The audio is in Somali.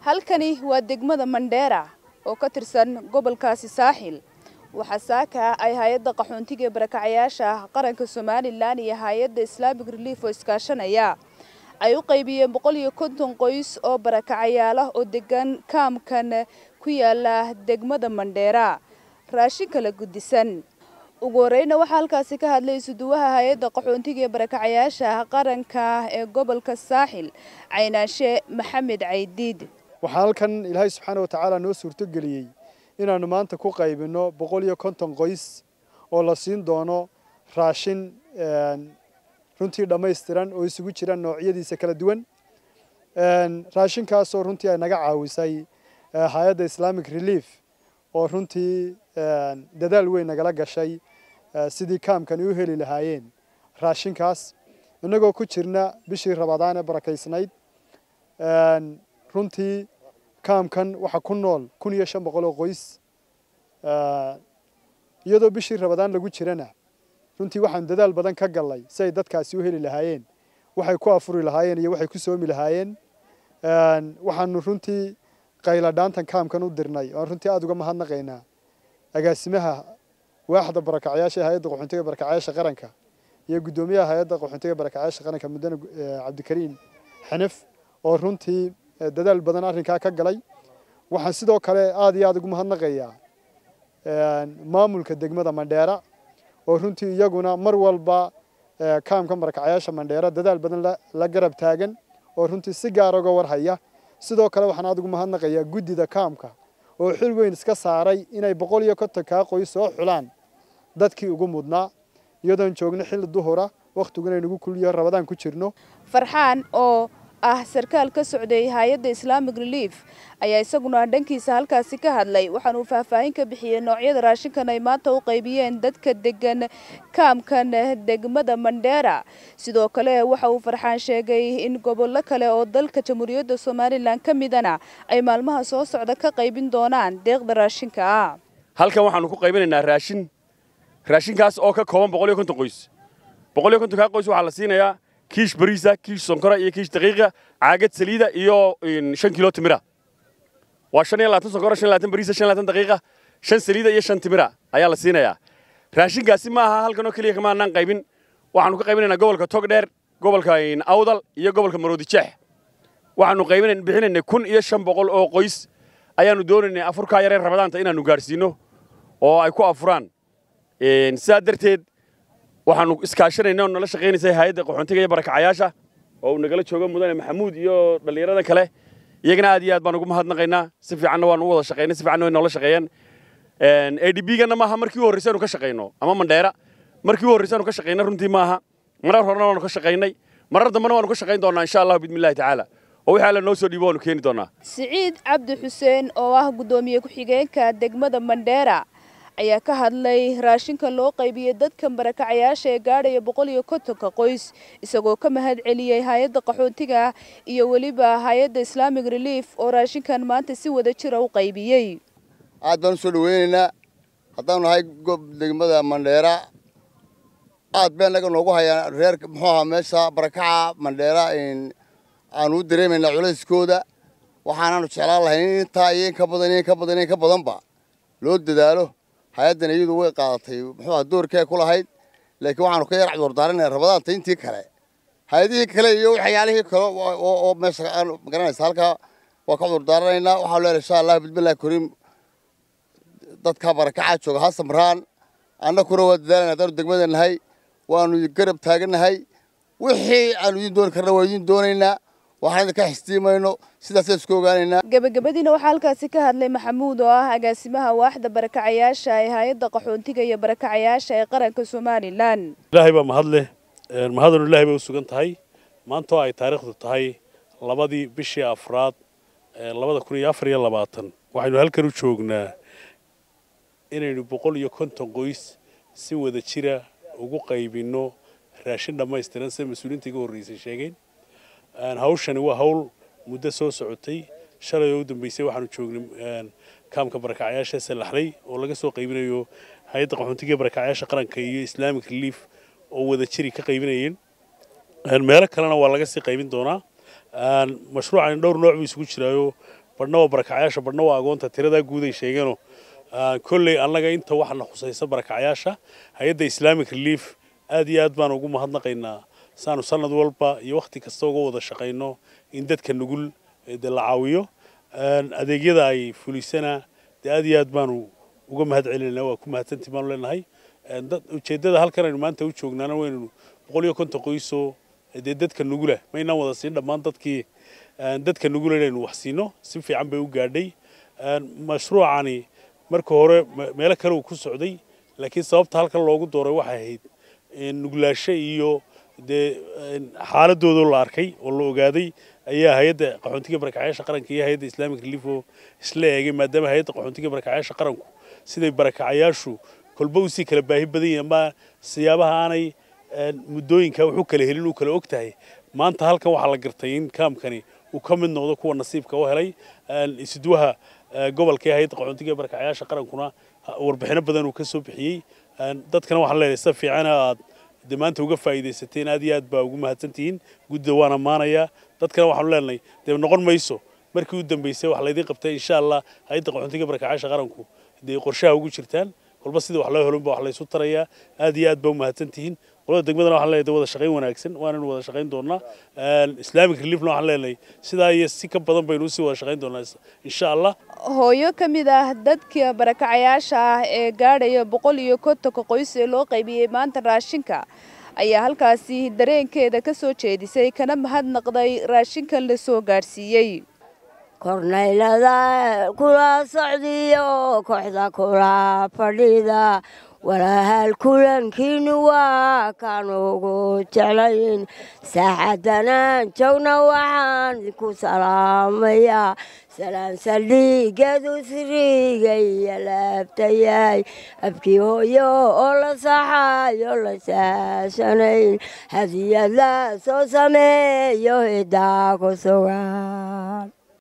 halkani waa degmada Mandheera oo ka tirsan gobolkaasi Saaxil waxa saaka ay hay'adda qaxoontiga barakacayaasha qaranka Soomaaliland iyo hay'adda Islamic Relief oo iskaashanaya ay u qaybiyeen 150 qoys oo barakacayaal ah oo degan kaamkan ku yaala degmada Mandheera raashin kala gudisan ugu horeyna waxa halkaasi ka hadlay suduwaha hay'adda qaxoontiga barakacayaasha qaranka ee gobolka Saaxil Caynaashe Maxamed Caydiid waxa halkan Ilaahay subxaanahu wa ta'ala noo suurto galiyay inaanu maanta ku qaybino 150 qoys oo la siin doono raashin runtii dhameystiran oo isugu jira noocyadiisa kala duwan raashinkaas oo runtii ay naga caawisay hay'adda Islamic Relief oo runtii dadaal weyn nagala gashay sidii kaamkan u heli lahaayeen raashinkaas inagoo ku jirna bishii Ramadaan ee barakeysnayd runtii kaamkan waxa ku nool 1500 qoys iyadoo bishii Ramadaan lagu jirana runtii waxaan dadaal badan ka galay si ay dadkaasi u heli lahaayeen waxay ku afuri lahaayeen iyo waxay ku soomi lahaayeen waxaanu runtii qayla dhaantan kaamkan u dirnay oo runtii aad uga mahadnaqaynaa agaasimaha waaxda barakacayaasha hay'adda qaxoontiga barakacayaasha qaranka iyo gudoomiyaha hay'adda qaxoontiga barakacayaasha qaranka mudane Cabdikariin Xanaf oo runtii dadaal badan arrinka ka galay waxaan sidoo kale aad iyo aad ugu mahadnaqayaa maamulka degmada Mandheera oo runtii iyaguna mar walba kaamka barakacayaasha Mandheera dadaal badan la garab taagan oo runtii si gaar ah uga warhaya sidoo kale waxaan aad ugu mahadnaqayaa gudida kaamka oo xil weyn iska saaray inay 150 ka qoys soo xulaan dadkii ugu mudnaa iyadoo joogna xil duhura waqtiguna inagu kuliyo Ramadaan ku jirno Farxaan oo sarkaal ka socday hay'adda Islamic Relief ayaa isaguna dhankiisa halkaasi ka hadlay waxaan uu faahfaahin ka bixiyay noocyada raashinkan ay maanta u qaybiyeen dadka degan kaamkan degmada Mandheera sidoo kale waxa uu Farxaan sheegay in gobollo kale oo dalka Jamhuuriyadda Soomaaliland ka midana ay maalmaha soo socda ka qaybin doonaan deeqda raashinka halkan waxaan ku qaybinaynaa raashinkaas oo ka kooban 150 qoys 150 ka qoys waxa la siinayaa kiish bariisa kiish sonkora iyo kiish daqiiqa caagad saliida iyo 5 kilo timira waa 25 sonkora 25 bariisa 25 daqiiqa 5 saliida iyo 5 timira ayaa la siinayaa raashinkaasi ma aha halkan oo kaliya kama aanan qaybin waxaanu ka qaybinaynaa gobolka Togdheer gobolka Awdal iyo gobolka Maroodi Jeex waxaanu bixinaynaa 1500 oo qoys ayaanu doonaynaa afurka yar ee Ramadaanta inaanu gaarsiino oo ay ku afuraan sidaa darteed waxaanu iskaashanaynaa nala shaqeynaysaa hay'adda qaxoontiga iyo barakacayaasha oo nagala jooga mudane Maxamuud iyo dhalinyarada kale iyagana aad iyo aad baan ugu mahadnaqaynaa si fiicanna waan u wada shaqeynay si fiicanna way nala shaqeeyeen ADB-gana maaha markii u horreysay ka shaqeyno ama Mandheera markii u horreysay ka shaqeynay runtii maaha marar horena waan ka shaqeynay marar dambana waan ka shaqeyn doonaa insha Allah bismillaah taala oo waxa la noo soo dhiibo oo keeni doonaa Saciid Cabdi Xuseen oo ah gudoomiye ku xigeenka degmada Mandheera ayaa ka hadlay raashinka loo qaybiyay dadka barakacayaasha ee gaadhaya 150 qoys isagoo ka mahad celiyay hay'adda qaxoontiga iyo waliba hay'adda Islamic Relief oo raashinkan maanta si wada jir u qaybiyay aad baan soo dhaweynaa haddaan nahay degmada Mandheera aad baan naga noogu hayaan reer muxuu meesha barakaca Mandheera aanu dareemayna culayskooda waxaanaanu jeclaan lahayn inta ka badanba loo dadaalo hay'addan iyadu way qaadatay muxuu doorkee ku lahayd laakiin waxaanu ka yar cudur daaranay Ramadaanta intii kale hay'adihii kale iyo waxyaalihii kale oo meesha aan magaranaysa halka waa ka cudur daaranaynaa waxa la insha Allah bismillaah kariim dadka barakaca jooga hasamraan annaguna waa dadaalana degmada nahay waanu garab taaganahay wixii aanu idin doon karna waa idin doonaynaa waxaan ka xistimeyno sidaas isku ogaanayna gabagabadina waxa halkaasi ka hadlay Maxamuud oo ah agaasimaha waaxda barakacayaasha ee hay'adda qaxoontiga iyo barakacayaasha ee qaranka Soomaaliland Ilaahay baa mahadnu Ilaahay bay u sugan tahay maanta ay taariikhdu tahay labadii bishii afraad 2024 waxaynu halkan u joognaa inaynu 150 qoys si wada jira ugu qaybino raashin dhameystiran sida mas'uuliyiinta ugu horeysay sheegeen hawshani waa hawl muddo soo socotay shalay oo dambeysay waxaanu joognay kaamka barakacayaasha Salaxley oo laga soo qaybinayo hay'adda qaxoontiga barakacayaasha qaranka iyo Islamic Relief oo wada jiri ka qaybinayeen meelo kalena waa laga sii qaybin doonaa مشروع عن دور نوع بيسوي شرايو badhna waa barakacayaasha badhna waa agoonta tiradaa guud ay sheegeenoo kolley annaga inta waxana khusaysa barakacayaasha hay-adda Islamic Relief aad iyo aad baan ugu mahadnaqaynaa saanu sanad walba iyo waqti kasta uga wada shaqayno in dadka nugul la caawiyo adeegyada ay fulisana aad iyo aad baanu uga mahad celinaa waa ku mahadsantii baan leenahay ujeedada halkan aynu maanta u joognaana waynu 150 qoysoo dadka nugul ah mayna wada siin dhammaan dadka nugul inaynu wax siino si fiican bay u gaadhay mashruucani marka hore meelo kale uu ku socday laakiin sababta halkan loogu dooray waxay ahayd nuglaasho iyo xaaladooda la arkay oo la ogaaday ayaa hay'adda qaxoontiga barakacayaasha qaranka iyo hay'adda Islamic Relief oo isla eegay maadaama hay'adda qaxoontiga barakacayaasha qaranku siday barakacayaashu kolba u sii kala baahi badan yihiin ama siyaabaha aanay muddooyinka wuxuu kala helin uu kala ogtahay maanta halkan waxa la gartay in kaamkani uu ka mid noqdo kuwa nasiibka u helay isduwaha gobolka hay'adda qaxoontiga barakacayaasha qarankuna warbixino badan uu ka soo bixiyay dadkana waxa la leeyahay fiican aad maanta uga faa'iideysateen aad iyo aad baa ugu mahadsantihiin gudda waan amaanayaa dadkana waxaan leenahay noqon mayso markii u dambeysay wax la idin qabtay insha Allah hay'adda qaxoontiga barakacayaasha qaranku qorshaha ugu jirtaan kolba sida wax loo helinba wax la isu tarayaa aad iyo aad baa u mahadsantihiin qolada degmadana waxaan leeyahay wada shaqayn wanaagsan waana wada shaqayn doonaa Islamic Reliefna waxaan leeyahay sidaa iyo si ka badan baynu si wada shaqayn doonaa insha Allah hooyo kamid ah dadka barakacayaasha ah ee gaadhaya 150 qoys ee loo qaybiyay maanta raashinka ayaa halkaasi dareenkeeda ka soo jeedisay kana mahadnaqday raashinkan la soo gaarsiiyay korneylada kula socdiyo kooxda kula fadhida walaal kulankiinu waa kan ugu jeclayn saaxadana joogna waxaan ku salaamayaa salaan saldhigeedu sirigaya laabtayay abkii hooyo oo la saxayo la saashanayn hadiyad la soo sameeyo hidaa ku sugan